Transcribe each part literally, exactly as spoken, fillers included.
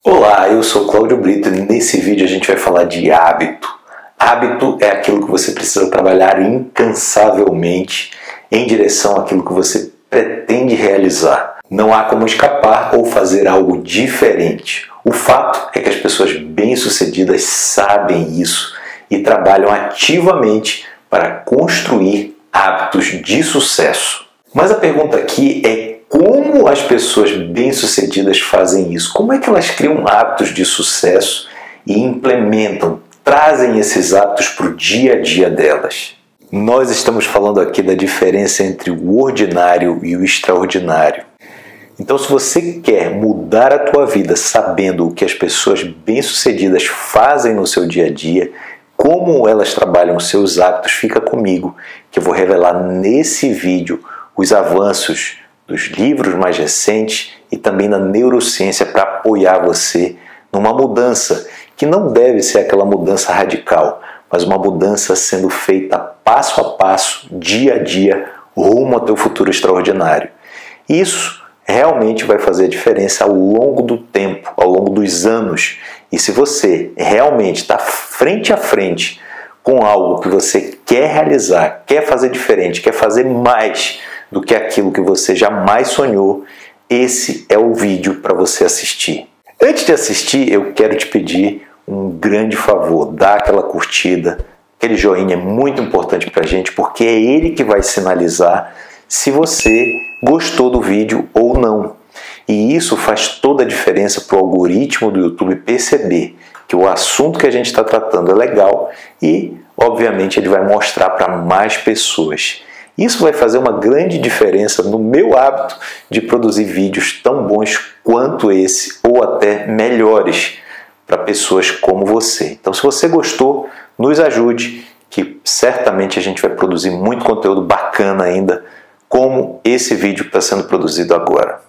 Olá, eu sou Cláudio Brito e nesse vídeo a gente vai falar de hábito. Hábito é aquilo que você precisa trabalhar incansavelmente em direção àquilo que você pretende realizar. Não há como escapar ou fazer algo diferente. O fato é que as pessoas bem-sucedidas sabem isso e trabalham ativamente para construir hábitos de sucesso. Mas a pergunta aqui é: como as pessoas bem-sucedidas fazem isso? Como é que elas criam hábitos de sucesso e implementam, trazem esses hábitos para o dia a dia delas? Nós estamos falando aqui da diferença entre o ordinário e o extraordinário. Então, se você quer mudar a tua vida sabendo o que as pessoas bem-sucedidas fazem no seu dia a dia, como elas trabalham os seus hábitos, fica comigo, que eu vou revelar nesse vídeo os avanços dos livros mais recentes e também na neurociência para apoiar você numa mudança que não deve ser aquela mudança radical, mas uma mudança sendo feita passo a passo, dia a dia, rumo ao teu futuro extraordinário. Isso realmente vai fazer a diferença ao longo do tempo, ao longo dos anos. E se você realmente está frente a frente com algo que você quer realizar, quer fazer diferente, quer fazer mais do que aquilo que você jamais sonhou, esse é o vídeo para você assistir. Antes de assistir, eu quero te pedir um grande favor: dá aquela curtida, aquele joinha é muito importante para a gente, porque é ele que vai sinalizar se você gostou do vídeo ou não. E isso faz toda a diferença para o algoritmo do YouTube perceber que o assunto que a gente está tratando é legal e, obviamente, ele vai mostrar para mais pessoas. Isso vai fazer uma grande diferença no meu hábito de produzir vídeos tão bons quanto esse, ou até melhores, para pessoas como você. Então, se você gostou, nos ajude, que certamente a gente vai produzir muito conteúdo bacana ainda, como esse vídeo que está sendo produzido agora.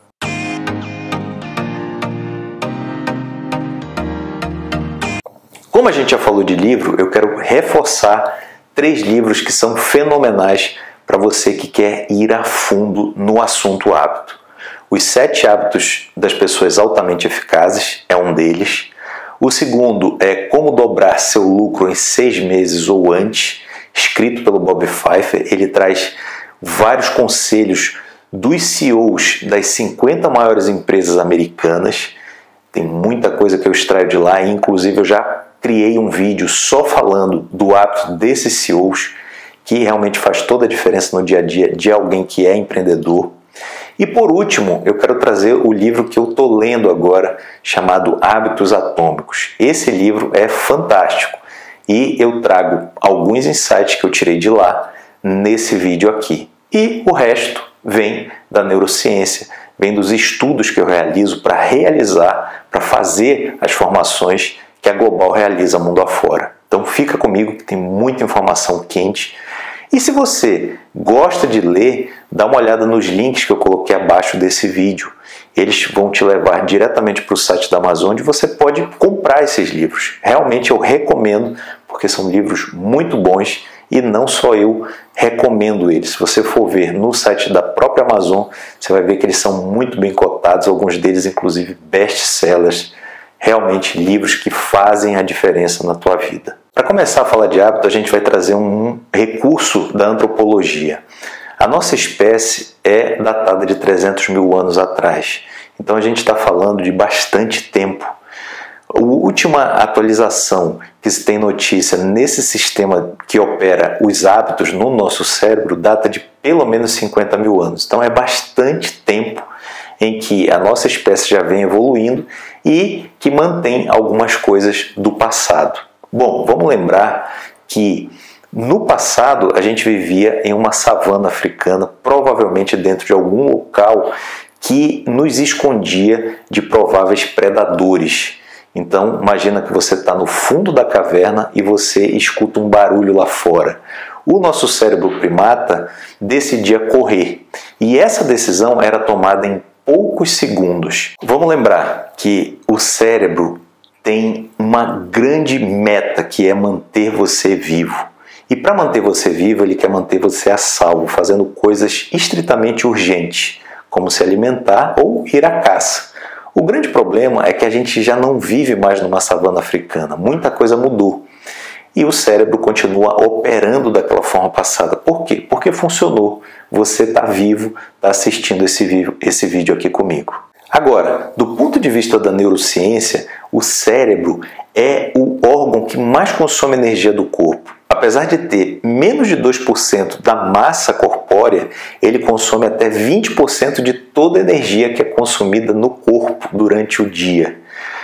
Como a gente já falou de livro, eu quero reforçar três livros que são fenomenais para você que quer ir a fundo no assunto hábito. Os Sete Hábitos das Pessoas Altamente Eficazes é um deles. O segundo é Como Dobrar Seu Lucro em Seis Meses ou Antes, escrito pelo Bob Fifer. Ele traz vários conselhos dos C E Os das cinquenta maiores empresas americanas. Tem muita coisa que eu extraio de lá, e inclusive eu já criei um vídeo só falando do hábito desses C E Os, que realmente faz toda a diferença no dia a dia de alguém que é empreendedor. E por último, eu quero trazer o livro que eu estou lendo agora, chamado Hábitos Atômicos. Esse livro é fantástico e eu trago alguns insights que eu tirei de lá nesse vídeo aqui. E o resto vem da neurociência, vem dos estudos que eu realizo para realizar, para fazer as formações que a Global realiza mundo afora. Então fica comigo que tem muita informação quente. E se você gosta de ler, dá uma olhada nos links que eu coloquei abaixo desse vídeo. Eles vão te levar diretamente para o site da Amazon, onde você pode comprar esses livros. Realmente eu recomendo, porque são livros muito bons e não só eu recomendo eles. Se você for ver no site da própria Amazon, você vai ver que eles são muito bem cotados, alguns deles inclusive best-sellers. Realmente livros que fazem a diferença na tua vida. Para começar a falar de hábito, a gente vai trazer um recurso da antropologia. A nossa espécie é datada de trezentos mil anos atrás. Então a gente está falando de bastante tempo. A última atualização que se tem notícia nesse sistema que opera os hábitos no nosso cérebro data de pelo menos cinquenta mil anos. Então é bastante tempo em que a nossa espécie já vem evoluindo e que mantém algumas coisas do passado. Bom, vamos lembrar que no passado a gente vivia em uma savana africana, provavelmente dentro de algum local que nos escondia de prováveis predadores. Então, imagina que você está no fundo da caverna e você escuta um barulho lá fora. O nosso cérebro primata decidia correr, e essa decisão era tomada em poucos segundos. Vamos lembrar que o cérebro tem uma grande meta, que é manter você vivo. E para manter você vivo, ele quer manter você a salvo, fazendo coisas estritamente urgentes, como se alimentar ou ir à caça. O grande problema é que a gente já não vive mais numa savana africana, muita coisa mudou. E o cérebro continua operando daquela forma passada. Por quê? Porque funcionou. Você está vivo, está assistindo esse vídeo, esse vídeo aqui comigo. Agora, do ponto de vista da neurociência, o cérebro é o órgão que mais consome energia do corpo. Apesar de ter menos de dois por cento da massa corpórea, ele consome até vinte por cento de toda a energia que é consumida no corpo durante o dia.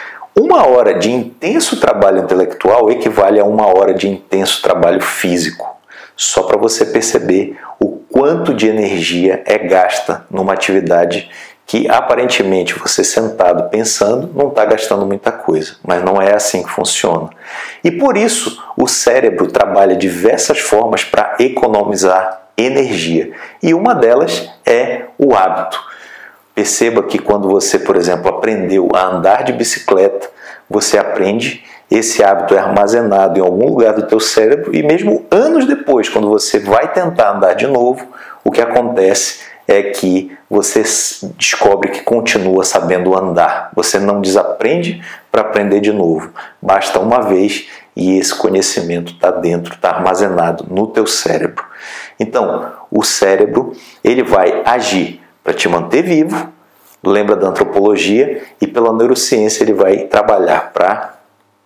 Uma hora de intenso trabalho intelectual equivale a uma hora de intenso trabalho físico. Só para você perceber o quanto de energia é gasta numa atividade que aparentemente você sentado pensando não está gastando muita coisa, mas não é assim que funciona. E por isso o cérebro trabalha diversas formas para economizar energia. E uma delas é o hábito. Perceba que quando você, por exemplo, aprendeu a andar de bicicleta, você aprende, esse hábito é armazenado em algum lugar do teu cérebro e mesmo anos depois, quando você vai tentar andar de novo, o que acontece é que você descobre que continua sabendo andar. Você não desaprende para aprender de novo. Basta uma vez e esse conhecimento está dentro, está armazenado no teu cérebro. Então, o cérebro ele vai agir para te manter vivo, lembra da antropologia, e pela neurociência ele vai trabalhar para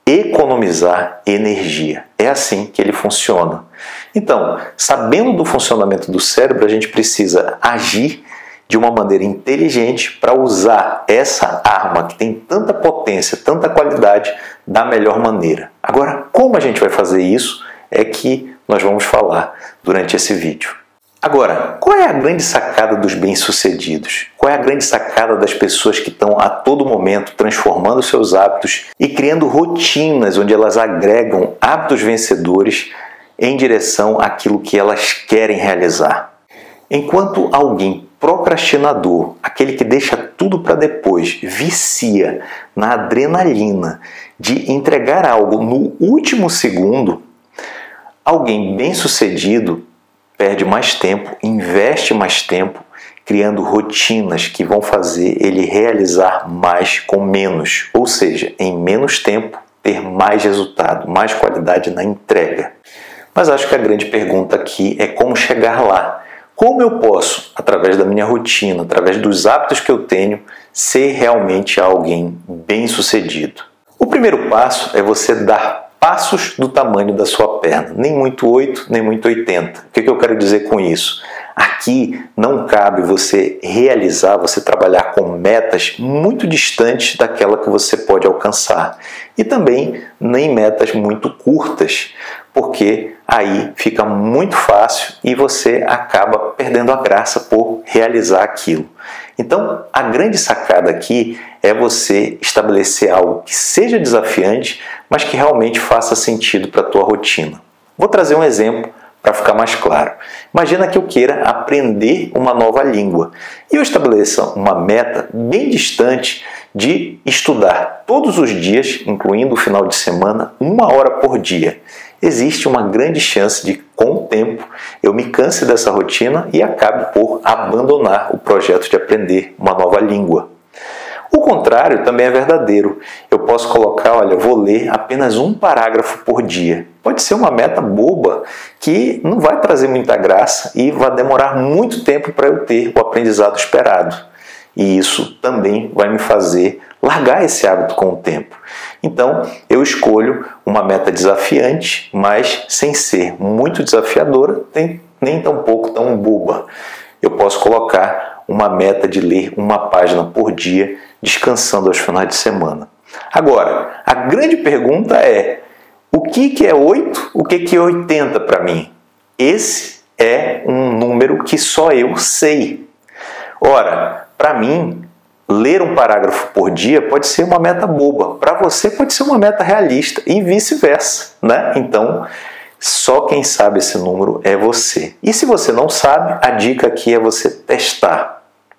economizar energia. É assim que ele funciona. Então, sabendo do funcionamento do cérebro, a gente precisa agir de uma maneira inteligente para usar essa arma que tem tanta potência, tanta qualidade, da melhor maneira. Agora, como a gente vai fazer isso é que nós vamos falar durante esse vídeo. Agora, qual é a grande sacada dos bem-sucedidos? Qual é a grande sacada das pessoas que estão a todo momento transformando seus hábitos e criando rotinas onde elas agregam hábitos vencedores em direção àquilo que elas querem realizar? Enquanto alguém procrastinador, aquele que deixa tudo para depois, vicia na adrenalina de entregar algo no último segundo, alguém bem-sucedido perde mais tempo, investe mais tempo, criando rotinas que vão fazer ele realizar mais com menos, ou seja, em menos tempo, ter mais resultado, mais qualidade na entrega. Mas acho que a grande pergunta aqui é como chegar lá. Como eu posso, através da minha rotina, através dos hábitos que eu tenho, ser realmente alguém bem-sucedido? O primeiro passo é você dar passos do tamanho da sua perna, nem muito oito, nem muito oitenta. O que eu quero dizer com isso? Aqui não cabe você realizar, você trabalhar com metas muito distantes daquela que você pode alcançar. E também nem metas muito curtas, porque aí fica muito fácil e você acaba perdendo a graça por realizar aquilo. Então, a grande sacada aqui é você estabelecer algo que seja desafiante, mas que realmente faça sentido para a tua rotina. Vou trazer um exemplo para ficar mais claro. Imagina que eu queira aprender uma nova língua e eu estabeleça uma meta bem distante de estudar todos os dias, incluindo o final de semana, uma hora por dia. Existe uma grande chance de, com o tempo, eu me canse dessa rotina e acabe por abandonar o projeto de aprender uma nova língua. O contrário também é verdadeiro. Eu posso colocar, olha, vou ler apenas um parágrafo por dia. Pode ser uma meta boba que não vai trazer muita graça e vai demorar muito tempo para eu ter o aprendizado esperado. E isso também vai me fazer largar esse hábito com o tempo. Então, eu escolho uma meta desafiante, mas sem ser muito desafiadora, nem tampouco tão boba. Eu posso colocar uma meta de ler uma página por dia, descansando aos finais de semana. Agora, a grande pergunta é, o que que é oito, o que que é oitenta para mim? Esse é um número que só eu sei. Ora, para mim, ler um parágrafo por dia pode ser uma meta boba. Para você pode ser uma meta realista e vice-versa, né? Então, só quem sabe esse número é você. E se você não sabe, a dica aqui é você testar.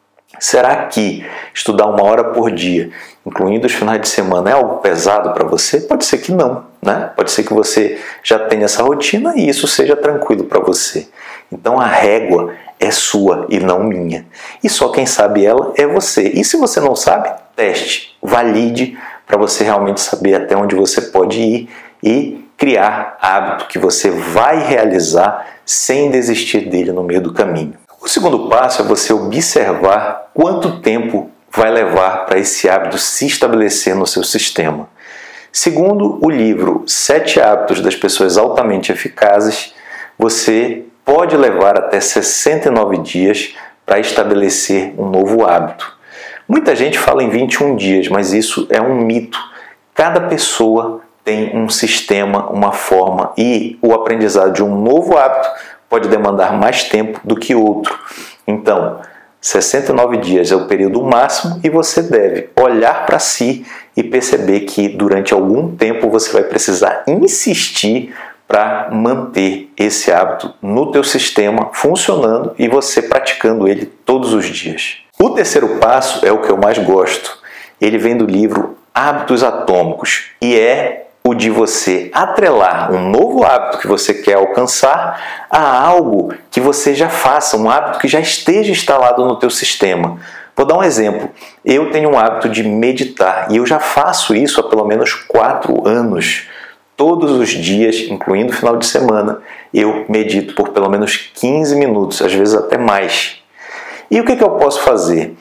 Será que estudar uma hora por dia, incluindo os finais de semana, é algo pesado para você? Pode ser que não, né? Pode ser que você já tenha essa rotina e isso seja tranquilo para você. Então a régua é sua e não minha. E só quem sabe ela é você. E se você não sabe, teste, valide para você realmente saber até onde você pode ir e criar hábito que você vai realizar sem desistir dele no meio do caminho. O segundo passo é você observar quanto tempo vai levar para esse hábito se estabelecer no seu sistema. Segundo o livro Sete Hábitos das Pessoas Altamente Eficazes, você pode levar até sessenta e nove dias para estabelecer um novo hábito. Muita gente fala em vinte e um dias, mas isso é um mito. Cada pessoa tem um sistema, uma forma, e o aprendizado de um novo hábito pode demandar mais tempo do que outro. Então, sessenta e nove dias é o período máximo e você deve olhar para si e perceber que durante algum tempo você vai precisar insistir para manter esse hábito no teu sistema funcionando e você praticando ele todos os dias. O terceiro passo é o que eu mais gosto. Ele vem do livro Hábitos Atômicos e é o de você atrelar um novo hábito que você quer alcançar a algo que você já faça, um hábito que já esteja instalado no teu sistema. Vou dar um exemplo. Eu tenho um hábito de meditar e eu já faço isso há pelo menos quatro anos. Todos os dias, incluindo o final de semana, eu medito por pelo menos quinze minutos, às vezes até mais. E o que, que eu posso fazer?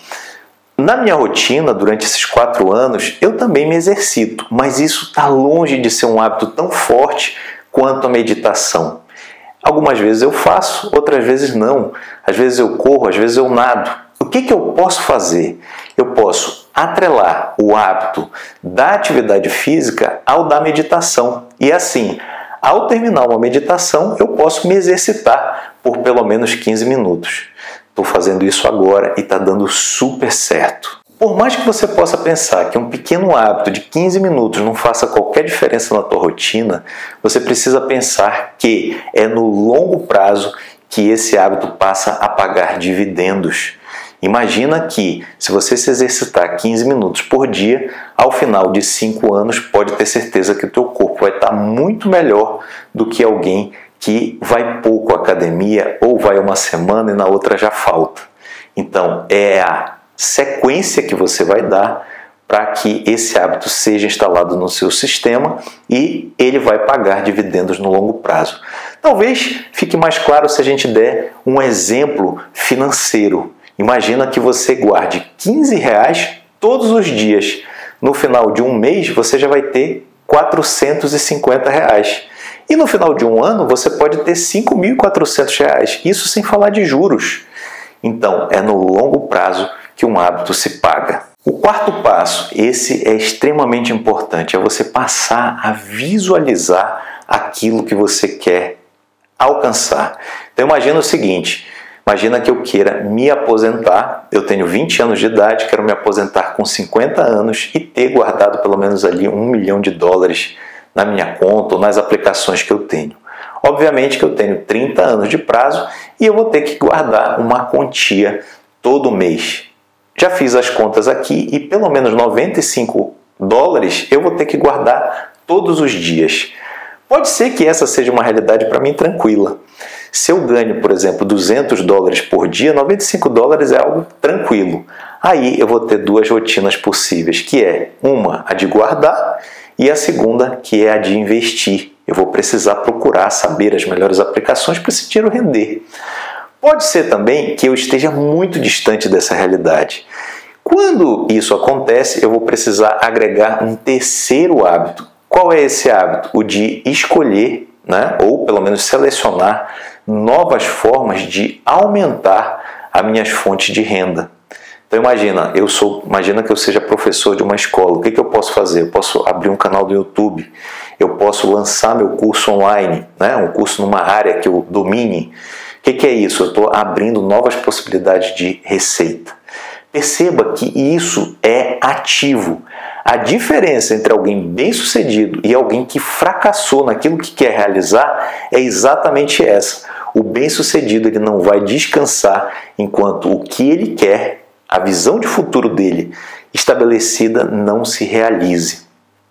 Na minha rotina, durante esses quatro anos, eu também me exercito, mas isso está longe de ser um hábito tão forte quanto a meditação. Algumas vezes eu faço, outras vezes não. Às vezes eu corro, às vezes eu nado. O que, que eu posso fazer? Eu posso atrelar o hábito da atividade física ao da meditação. E assim, ao terminar uma meditação, eu posso me exercitar por pelo menos quinze minutos. Estou fazendo isso agora e está dando super certo. Por mais que você possa pensar que um pequeno hábito de quinze minutos não faça qualquer diferença na tua rotina, você precisa pensar que é no longo prazo que esse hábito passa a pagar dividendos. Imagina que, se você se exercitar quinze minutos por dia, ao final de cinco anos, pode ter certeza que o teu corpo vai estar muito melhor do que alguém que vai pouco à academia ou vai uma semana e na outra já falta. Então, é a sequência que você vai dar para que esse hábito seja instalado no seu sistema e ele vai pagar dividendos no longo prazo. Talvez fique mais claro se a gente der um exemplo financeiro. Imagina que você guarde quinze reais todos os dias. No final de um mês, você já vai ter quatrocentos e cinquenta reais. E no final de um ano, você pode ter cinco mil e quatrocentos reais. Isso sem falar de juros. Então, é no longo prazo que um hábito se paga. O quarto passo, esse é extremamente importante, é você passar a visualizar aquilo que você quer alcançar. Então, imagina o seguinte. Imagina que eu queira me aposentar, eu tenho vinte anos de idade, quero me aposentar com cinquenta anos e ter guardado pelo menos ali um milhão de dólares na minha conta ou nas aplicações que eu tenho. Obviamente que eu tenho trinta anos de prazo e eu vou ter que guardar uma quantia todo mês. Já fiz as contas aqui e pelo menos noventa e cinco dólares eu vou ter que guardar todos os dias. Pode ser que essa seja uma realidade para mim tranquila. Se eu ganho, por exemplo, duzentos dólares por dia, noventa e cinco dólares é algo tranquilo. Aí eu vou ter duas rotinas possíveis, que é uma, a de guardar, e a segunda, que é a de investir. Eu vou precisar procurar saber as melhores aplicações para esse dinheiro render. Pode ser também que eu esteja muito distante dessa realidade. Quando isso acontece, eu vou precisar agregar um terceiro hábito. Qual é esse hábito? O de escolher, né, ou pelo menos selecionar novas formas de aumentar as minhas fontes de renda. Então imagina, eu sou, imagina que eu seja professor de uma escola. O que, que eu posso fazer? Eu posso abrir um canal do YouTube, eu posso lançar meu curso online, né, um curso numa área que eu domine. O que, que é isso? Eu estou abrindo novas possibilidades de receita. Perceba que isso é ativo. A diferença entre alguém bem-sucedido e alguém que fracassou naquilo que quer realizar é exatamente essa. O bem-sucedido ele não vai descansar enquanto o que ele quer, a visão de futuro dele estabelecida, não se realize.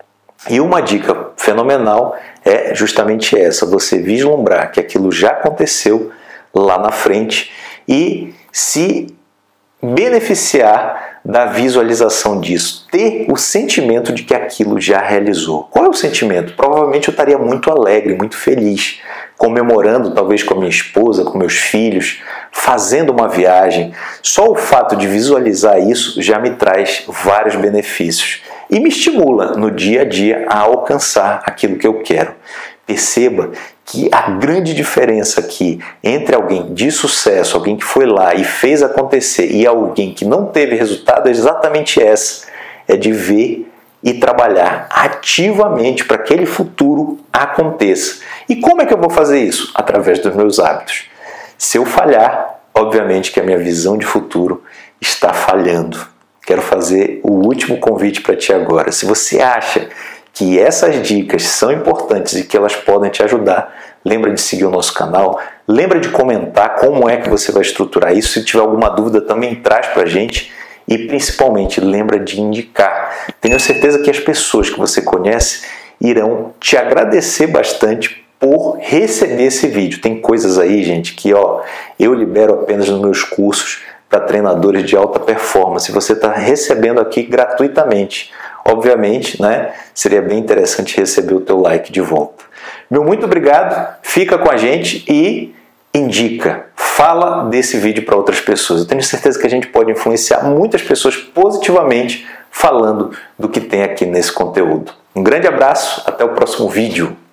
E uma dica fenomenal é justamente essa, você vislumbrar que aquilo já aconteceu lá na frente e se beneficiar da visualização disso, ter o sentimento de que aquilo já realizou. Qual é o sentimento? Provavelmente eu estaria muito alegre, muito feliz, comemorando talvez com a minha esposa, com meus filhos, fazendo uma viagem. Só o fato de visualizar isso já me traz vários benefícios e me estimula no dia a dia a alcançar aquilo que eu quero. Perceba que a grande diferença aqui entre alguém de sucesso, alguém que foi lá e fez acontecer, e alguém que não teve resultado é exatamente essa, é de ver e trabalhar ativamente para que aquele futuro aconteça. E como é que eu vou fazer isso? Através dos meus hábitos. Se eu falhar, obviamente que a minha visão de futuro está falhando. Quero fazer o último convite para ti agora. Se você acha que essas dicas são importantes e que elas podem te ajudar, lembra de seguir o nosso canal, lembra de comentar como é que você vai estruturar isso. Se tiver alguma dúvida, também traz para a gente. E principalmente, lembra de indicar. Tenho certeza que as pessoas que você conhece irão te agradecer bastante por receber esse vídeo. Tem coisas aí, gente, que ó, eu libero apenas nos meus cursos para treinadores de alta performance. Você está recebendo aqui gratuitamente. Obviamente, né, seria bem interessante receber o teu like de volta. Meu muito obrigado, fica com a gente e indica, fala desse vídeo para outras pessoas. Eu tenho certeza que a gente pode influenciar muitas pessoas positivamente falando do que tem aqui nesse conteúdo. Um grande abraço, até o próximo vídeo.